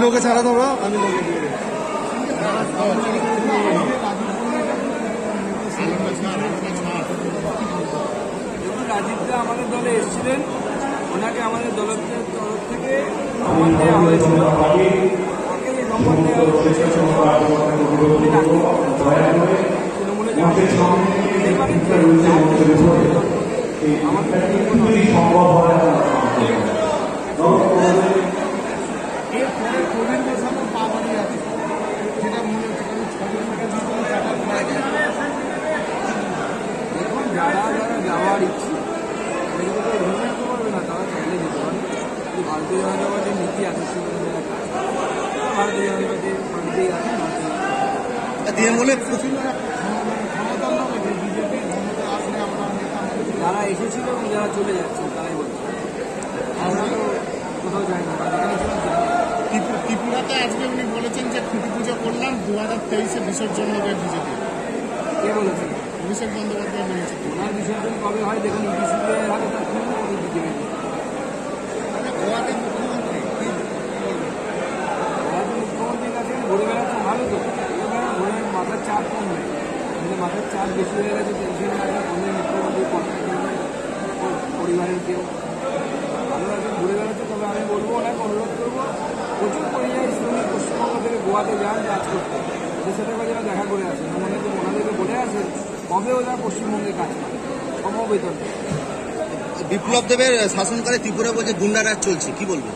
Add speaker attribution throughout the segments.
Speaker 1: লোকে ছাড়া দেবো, আমি লোকে দিয়ে দেবো।
Speaker 2: রাজীবদা আমাদের দলে এসেছিলেন, ওনাকে আমাদের দলের তরফ থেকে সম্মান দেওয়া হয়েছিল। তাকে যে সম্মান দেওয়া হয়েছে তৃণমূলে দেখুন, যারা যারা যাওয়ার ইচ্ছে এগুলো তো অভিমান করবে না, তারা চাইলে যেতে পারে। ভারতীয় জনতা পার্টির নীতি আছে, ভারতীয় জনতা পার্টির পার্টিতেই আছে।
Speaker 1: তৃণমূলের
Speaker 2: যারা এসেছিল এবং যারা চলে যাচ্ছে তারাই বলছে, আমরা তো কোথাও যাই না।
Speaker 3: ত্রিপুরাতে আজকে উনি বলেছেন যে খুঁটি পুজো করলাম, 2023-এ বিসর্জন হবে বিজেপি।
Speaker 2: কে বলেছেন?
Speaker 3: অভিষেক বন্দ্যোপাধ্যায় বলেছেন।
Speaker 2: ওনার বিসর্জন কবে হয় দেখুন, ইউপিসিতে হবে, তার শুনুন বিজেপি।
Speaker 3: গোয়াতে মুখ্যমন্ত্রী
Speaker 2: মুখ্যমন্ত্রীর কাছে ঘুরে বেড়াচ্ছে ভালো তো, ঘুরে মাথার চাপ কম নেই, কিন্তু মাথার চাপ বেশি হয়ে গেছে, টেনশন আছে। অন্য মুখ্যমন্ত্রী পরিবারের কেউ ভালো আছে, ঘুরে বেড়াচ্ছে। তবে আমি বলবো, ওনাকে অনুরোধ করবো, প্রচুর পরিযায়ী শ্রমিক পশ্চিমবঙ্গ থেকে গোয়াতে যান কাজ করতে, ওদের সাথে যারা দেখা করে আসেন, মনে হচ্ছে ওনাদেরকে বলে আসেন কবে ওরা পশ্চিমবঙ্গে কাজ করে সমবেতন।
Speaker 1: বিপ্লব দেবের শাসনকালে ত্রিপুরা বলছে গুন্ডারাজ চলছে, কি বলবেন?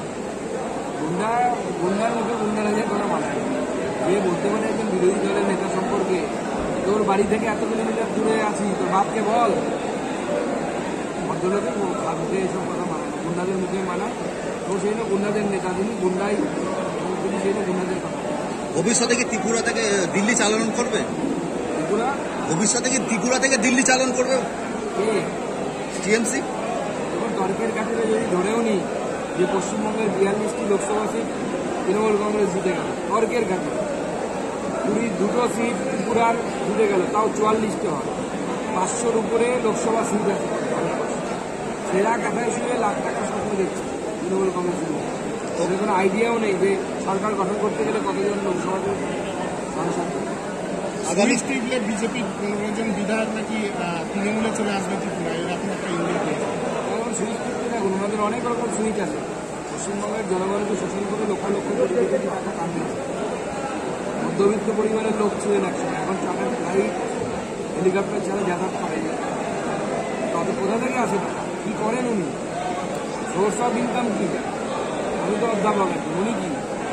Speaker 2: গুন্ডার মুখে গুন্ডারাজের কথা মানায় না। যে বলতে পারে একজন বিরোধী দলের নেতা সম্পর্কে, তোর বাড়ি থেকে এত কিলোমিটার দূরে আছি, তোর বাপকে বল, ভদ্রলোকের মুখে এইসব কথা মানায় না, গুন্ডাদের মুখে মানায়। তো সেই জন্য গুন্ডাদের নেতা, তিনি গুন্ডাই, তিনি সেই জন্য গুন্ডাদের কথা।
Speaker 1: ভবিষ্যতে কি ত্রিপুরা থেকে দিল্লি চালন করবে?
Speaker 2: ত্রিপুরা
Speaker 1: ভবিষ্যতে কি ত্রিপুরা থেকে দিল্লি চালন করবে
Speaker 2: কে?
Speaker 1: টিএমসি?
Speaker 2: এবং তর্কের খাতিরে যদি ধরেও নিই যে পশ্চিমবঙ্গের 42টি লোকসভা সিট তৃণমূল কংগ্রেস জিতে গেল, তর্কের খাতিরে 2টো সিট ত্রিপুরার জিতে গেল, তাও 44টা হয়, 500-র উপরে লোকসভা সিট আছে। সেরা কাথায় শুয়ে লাখ টাকা স্বপ্ন দেখছে তৃণমূল কংগ্রেসের। ওদের কোনো আইডিয়াও নেই যে সরকার গঠন করতে গেলে কতজন লোকসভাতে সাংসদ।
Speaker 3: আগামী স্টিভলে বিজেপির 15 জন বিধায়ক নাকি তৃণমূলে চলে আসবে ত্রিপুরায়, এরকম একটা ইঙ্গিত দিয়েছে।
Speaker 2: এখন সুইচ করতে দেখুন, ওনাদের অনেক রকম সুইচ আছে। পশ্চিমবঙ্গের জনগণকে শোষণ করে লক্ষ লক্ষ কোটি কোটি টাকা কামিয়েছে। মধ্যবিত্ত পরিবারের লোক ছিলেন একসময়, এখন চার্টার ফ্লাইট হেলিকপ্টার ছাড়া যাতায়াত করে না। তবে কোথা থেকে আসে টাকা, কী করেন উনি, সোর্স অফ ইনকাম কী? আমি তো অধ্যাপক, উনি কি?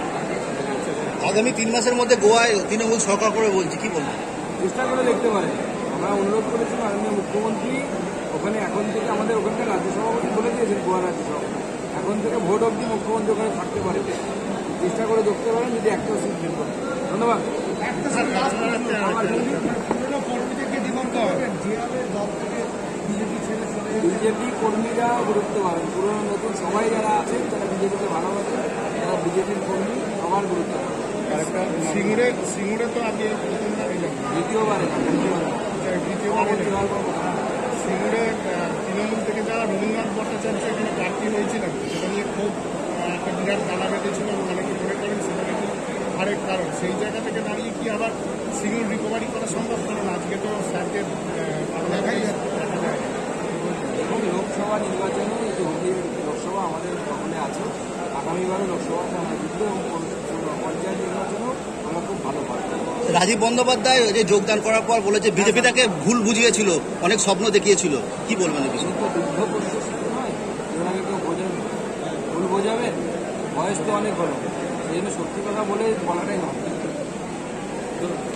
Speaker 1: আগামী 3 মাসের মধ্যে গোয়ায় তৃণমূল সরকার করে বলছে, কি বলবেন?
Speaker 2: চেষ্টা করে দেখতে পারেন। আমরা অনুরোধ করেছি মাননীয় মুখ্যমন্ত্রী, ওখানে এখন থেকে আমাদের ওখানকার রাজ্য সভাপতি বলে দিয়েছেন, গোয়া রাজ্য সভাপতি, এখন থেকে ভোট অবধি মুখ্যমন্ত্রী ওখানে থাকতে পারে। চেষ্টা করে দেখতে পারেন যদি একটা সিট বের করেন। ধন্যবাদ। বিজেপি কর্মীরা গুরুত্ব পাবেন, পুরনো নতুন সবাই যারা আছেন, যারা বিজেপিকে ভালোবাসেন, যারা বিজেপির কর্মী, সবার গুরুত্ব পাবেন।
Speaker 3: সিঙ্গুরে তো আগে প্রথমবার এলাম,
Speaker 2: দ্বিতীয়বারে
Speaker 3: সিঙ্গুরে তৃণমূল থেকে যারা রবীন্দ্রনাথ ভট্টাচার্য এখানে প্রার্থী হয়েছিলেন, সেটা নিয়ে খুব একটা বিরাট গালা বেঁধেছিল, অনেকে মনে করেন সেটা নাকি আরেক কারণ। সেই জায়গা থেকে দাঁড়িয়ে কি আবার সিঙ্গুর রিকভারি করা সম্ভব? কারণ আজকে তো স্যারদের দেখা যায়।
Speaker 2: এবং লোকসভা নির্বাচনে এই যে হুগলির লোকসভা আমাদের সকলে আছে, আগামীবারও লোকসভাতে আমরা জিতব এবং পঞ্চায়েত নির্বাচনেও আমরা খুব ভালো পাবো।
Speaker 1: রাজীব বন্দ্যোপাধ্যায় যে যোগদান করার পর বলেছে বিজেপি তাকে ভুল বুঝিয়েছিল, অনেক স্বপ্ন দেখিয়েছিল, কি বলবেন?
Speaker 2: কিন্তু দুগ্ধপোষ্য শিশু নয়, এগুলোকে কেউ বোঝাবে, ভুল বোঝাবে, বয়স তো অনেক হলো, সেই জন্য সত্যি কথা বলে বলাটাই নয়।